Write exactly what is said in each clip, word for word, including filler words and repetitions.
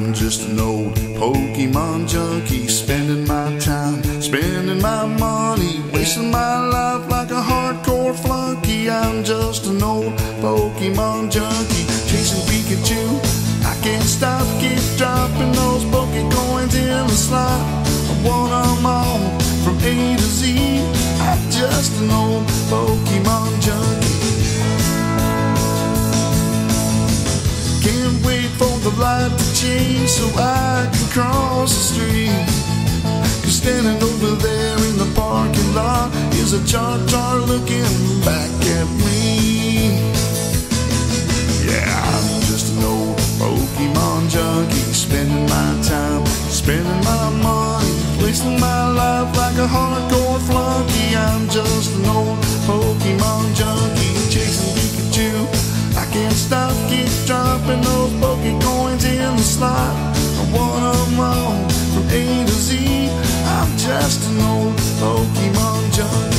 I'm just an old Pokemon junkie, spending my time, spending my money, wasting my life like a hardcore flunky. I'm just an old Pokemon junkie, chasing Pikachu. I can't stop, keep dropping those Pokecoins in the slot. I want them all from A to Z. I'm just an old Pokemon junkie. Can't wait for the light to change so I can cross the street. Cause standing over there in the parking lot is a Char-Char looking back at me. Yeah, I'm just an old Pokemon junkie, spending my time, spending my money, wasting my life like a hardcore flunky. I'm just an old Pokemon junkie, chasing Pikachu. I can't stop, keep dropping those Pokecoins in the slot. I want them all from A to Z. I'm just an old Pokemon junkie.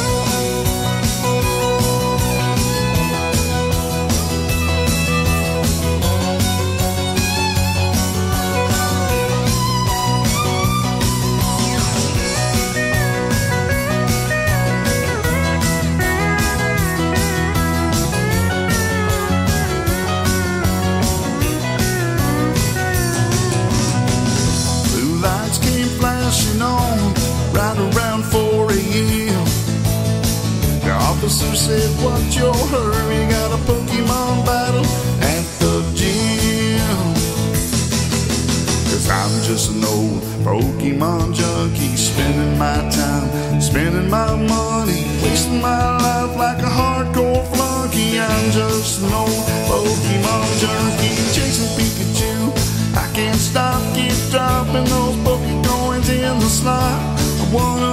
Flashing on right around four A M The officer said, what's your hurry? Got a Pokemon battle at the gym. Cause I'm just an old Pokemon junkie, spending my time, spending my money, wasting my life like a hardcore flunky. I'm just an old Pokemon junkie, chasing Pikachu. I can't stop, keep dropping those Pokecoins in the slot. I want